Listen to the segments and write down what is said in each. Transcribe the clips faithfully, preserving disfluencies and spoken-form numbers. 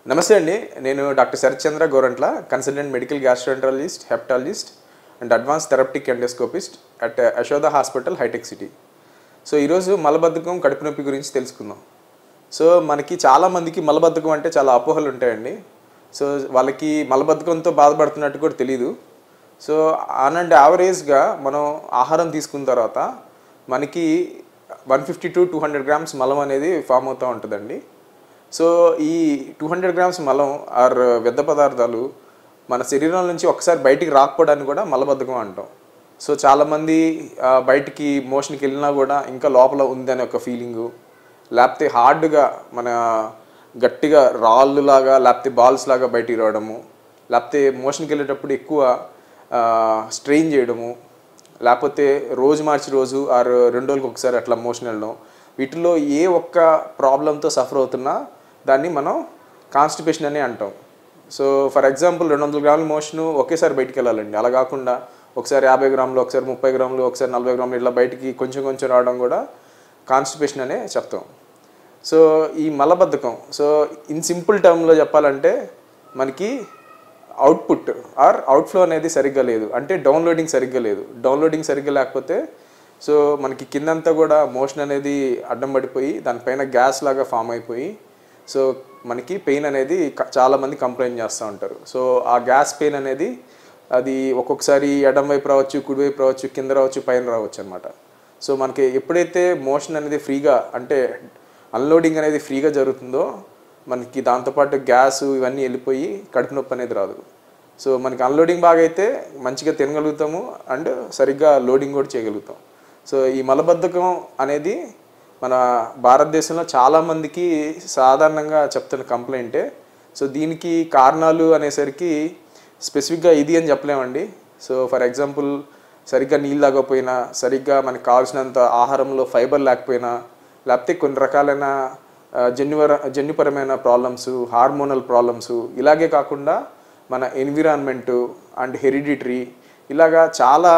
నమస్తే అండి. నేను doctor Sharath Chandra Gorantla, consultant medical gastroenterologist, hepatologist and advance therapeutic endoscopist at Yashoda hospital, Hitech City. So ఈరోజు మలబద్ధకం, కడుపు నొప్పి గురించి తెలుసుకుందాం. సో మనకి చాలామందికి మలబద్ధకం అంటే చాలా అపోహలు ఉంటాయండి. సో వాళ్ళకి మలబద్ధకంతో బాధపడుతున్నట్టు కూడా తెలీదు. సో ఆన్ అండ్ యావరేజ్గా మనం ఆహారం తీసుకున్న తర్వాత మనకి one fifty to two hundred grams మలం అనేది ఫామ్ అవుతూ ఉంటుందండి. సో ఈ టూ హండ్రెడ్ గ్రామ్స్ మలం ఆర్ వ్యర్థ పదార్థాలు మన శరీరం నుంచి ఒకసారి బయటికి రాకపోవడానికి కూడా మలబద్ధకం అంటాం. సో చాలామంది బయటికి మోషన్కి వెళ్ళినా కూడా ఇంకా లోపల ఉందని ఒక ఫీలింగు, లేకపోతే హార్డ్గా మన గట్టిగా రాళ్ళు లాగా లేకపోతే బాల్స్ లాగా బయటికి రావడము, లేకపోతే మోషన్కి వెళ్ళేటప్పుడు ఎక్కువ స్ట్రెయిన్ చేయడము, లేకపోతే రోజు మార్చి రోజు ఆరు రెండు రోజులకు ఒకసారి అట్లా మోషన్ వెళ్ళడం, వీటిలో ఏ ఒక్క ప్రాబ్లంతో సఫర్ అవుతున్నా దాన్ని మనం కాన్స్టిపేషన్ అని అంటాం. సో ఫర్ ఎగ్జాంపుల్ రెండు వందల గ్రాముల మోషను ఒకేసారి బయటికి వెళ్ళాలండి. అలా కాకుండా ఒకసారి యాభై గ్రాములు, ఒకసారి ముప్పై గ్రాములు, ఒకసారి నలభై గ్రాములు ఇట్లా బయటికి కొంచెం కొంచెం రావడం కూడా కాన్స్టిపేషన్ అనే చెప్తాం. సో ఈ మలబద్ధకం, సో ఇన్ సింపుల్ టర్మ్లో చెప్పాలంటే మనకి అవుట్పుట్ ఆర్ అవుట్ఫ్లో అనేది సరిగ్గా లేదు, అంటే డౌన్లోడింగ్ సరిగ్గా లేదు. డౌన్లోడింగ్ సరిగ్గా లేకపోతే సో మనకి కిందంతా కూడా మోషన్ అనేది అడ్డం పడిపోయి దానిపైన గ్యాస్ లాగా ఫామ్ అయిపోయి సో మనకి పెయిన్ అనేది చాలామంది కంప్లైంట్ చేస్తూ ఉంటారు. సో ఆ గ్యాస్ పెయిన్ అనేది అది ఒక్కొక్కసారి ఎడం వైపు రావచ్చు, కుడివైపు రావచ్చు, కింద రావచ్చు, పైన రావచ్చు అనమాట. సో మనకి ఎప్పుడైతే మోషన్ అనేది ఫ్రీగా, అంటే అన్లోడింగ్ అనేది ఫ్రీగా జరుగుతుందో మనకి దాంతోపాటు గ్యాస్ ఇవన్నీ వెళ్ళిపోయి కడుపు నొప్పి అనేది రాదు. సో మనకి అన్లోడింగ్ బాగా అయితే మంచిగా తినగలుగుతాము అండ్ సరిగ్గా లోడింగ్ కూడా చేయగలుగుతాం. సో ఈ మలబద్ధకం అనేది మన భారతదేశంలో చాలామందికి సాధారణంగా చెప్తున్న కంప్లైంటే. సో దీనికి కారణాలు అనేసరికి స్పెసిఫిక్గా ఇది అని చెప్పలేమండి. సో ఫర్ ఎగ్జాంపుల్ సరిగ్గా నీళ్ళు తాగకపోయినా, సరిగ్గా మనకు కావాల్సినంత ఆహారంలో ఫైబర్ లేకపోయినా, లేకపోతే కొన్ని రకాలైన జన్యువర జన్యుపరమైన ప్రాబ్లమ్స్, హార్మోనల్ ప్రాబ్లమ్స్, ఇలాగే కాకుండా మన ఎన్విరాన్మెంటు అండ్ హెరిడిటరీ ఇలాగా చాలా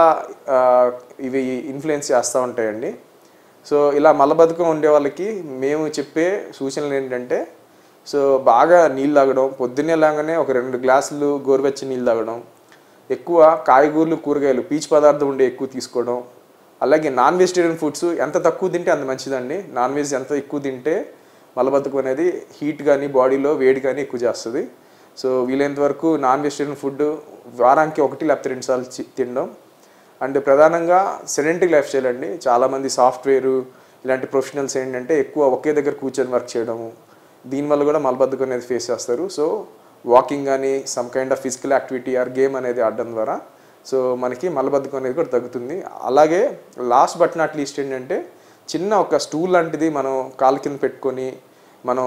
ఇవి ఇన్ఫ్లుయెన్స్ చేస్తూ ఉంటాయండి. సో ఇలా మలబద్ధకం ఉండే వాళ్ళకి మేము చెప్పే సూచనలు ఏంటంటే, సో బాగా నీళ్ళు తాగడం, పొద్దున్నే లాగానే ఒక రెండు గ్లాసులు గోరువెచ్చని నీళ్ళు తాగడం, ఎక్కువ కాయగూరలు, కూరగాయలు, పీచు పదార్థం ఉండే ఎక్కువ తీసుకోవడం, అలాగే నాన్ వెజిటేరియన్ ఫుడ్స్ ఎంత తక్కువ తింటే అంత మంచిదండి. నాన్ వెజ్ ఎంత ఎక్కువ తింటే మలబద్ధకం అనేది హీట్ కానీ బాడీలో వేడి కానీ ఎక్కువ చేస్తుంది. సో వీలైనంత వరకు నాన్ వెజిటేరియన్ ఫుడ్ వారానికి ఒకటి లేకపోతే రెండు సార్లు తినడం. అండ్ ప్రధానంగా సెడెంటరీ లైఫ్ స్టైల్ అండి. చాలామంది సాఫ్ట్వేరు ఇలాంటి ప్రొఫెషనల్స్ ఏంటంటే ఎక్కువ ఒకే దగ్గర కూర్చొని వర్క్ చేయడము, దీనివల్ల కూడా మలబద్ధకం అనేది ఫేస్ చేస్తారు. సో వాకింగ్ కానీ some kind of physical activity or game అనేది ఆడడం ద్వారా సో మనకి మలబద్ధకం అనేది కూడా తగ్గుతుంది. అలాగే లాస్ట్ బట్ నాట్ లీస్ట్ ఏంటంటే చిన్న ఒక స్టూల్ లాంటిది మనం కాళ్ళ కింద పెట్టుకొని మనం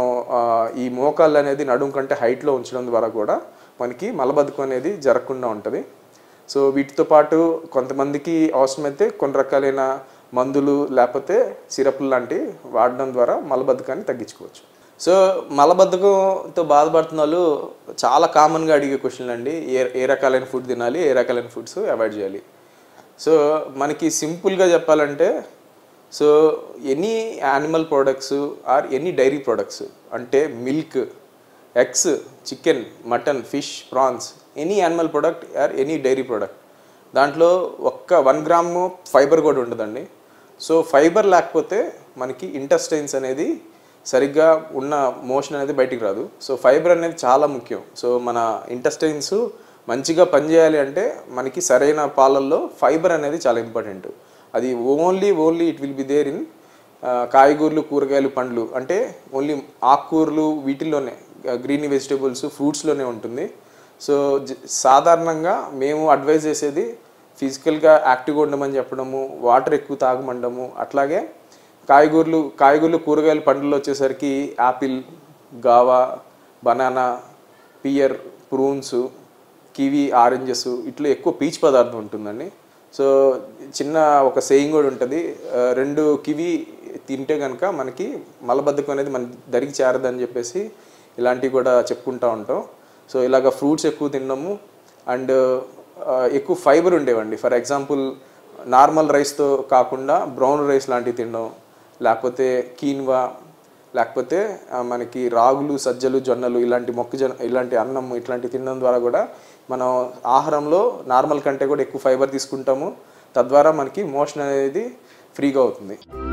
ఈ మోకాళ్ళు అనేది నడుము కంటే హైట్లో ఉంచడం ద్వారా కూడా మనకి మలబద్ధకం అనేది జరగకుండా ఉంటుంది. సో వీటితో పాటు కొంతమందికి అవసరమైతే కొన్ని రకాలైన మందులు లేకపోతే సిరప్లు లాంటివి వాడడం ద్వారా మలబద్ధకాన్ని తగ్గించుకోవచ్చు. సో మలబద్ధకంతో బాధపడుతున్న వాళ్ళు చాలా కామన్గా అడిగే క్వశ్చన్లు అండి, ఏ ఏ రకాలైన ఫుడ్ తినాలి, ఏ రకాలైన ఫుడ్స్ అవాయిడ్ చేయాలి. సో మనకి సింపుల్గా చెప్పాలంటే so any animal products or any dairy products, అంటే milk, eggs, chicken, mutton, fish, prawns, any animal product or any dairy product, దాంట్లో ఒక్క వన్ గ్రాము ఫైబర్ కూడా ఉండదండి. సో ఫైబర్ లేకపోతే మనకి ఇంటెస్టైన్స్ అనేది సరిగ్గా ఉన్న మోషన్ అనేది బయటికి రాదు. సో ఫైబర్ అనేది చాలా ముఖ్యం. సో మన ఇంటెస్టైన్స్ మంచిగా పనిచేయాలి అంటే మనకి సరైన పాలల్లో ఫైబర్ అనేది చాలా ఇంపార్టెంట్. అది only only it will be there in కాయగూరలు, కూరగాయలు, పండ్లు, అంటే ఓన్లీ ఆకుకూరలు వీటిల్లోనే, గ్రీన్ వెజిటేబుల్స్, ఫ్రూట్స్లోనే ఉంటుంది. సో సాధారణంగా మేము అడ్వైజ్ చేసేది ఫిజికల్గా యాక్టివ్గా ఉండమని చెప్పడము, వాటర్ ఎక్కువ తాగమండము, అట్లాగే కాయగూరలు కాయగూరలు కూరగాయలు, పండ్లలో వచ్చేసరికి apple, guava, banana, pear, prunes, kiwi, oranges, ఇట్లా ఎక్కువ పీచు పదార్థం ఉంటుందండి. సో చిన్న ఒక సేయింగ్ కూడా ఉంటుంది, రెండు కివి తింటే కనుక మనకి మలబద్ధకం అనేది మన దరికి చేరదని చెప్పేసి ఇలాంటివి కూడా చెప్పుకుంటూ ఉంటాం. సో ఇలాగ ఫ్రూట్స్ ఎక్కువ తినడము అండ్ ఎక్కువ ఫైబర్ ఉండేవండి. ఫర్ ఎగ్జాంపుల్ నార్మల్ రైస్తో కాకుండా బ్రౌన్ రైస్ లాంటివి తినడం, లేకపోతే కీన్వా, లేకపోతే మనకి రాగులు, సజ్జలు, జొన్నలు ఇలాంటి మొక్కజొన్న ఇలాంటి అన్నం ఇట్లాంటి తినడం ద్వారా కూడా మనం ఆహారంలో నార్మల్ కంటే కూడా ఎక్కువ ఫైబర్ తీసుకుంటాము. తద్వారా మనకి మోషన్ అనేది ఫ్రీగా అవుతుంది.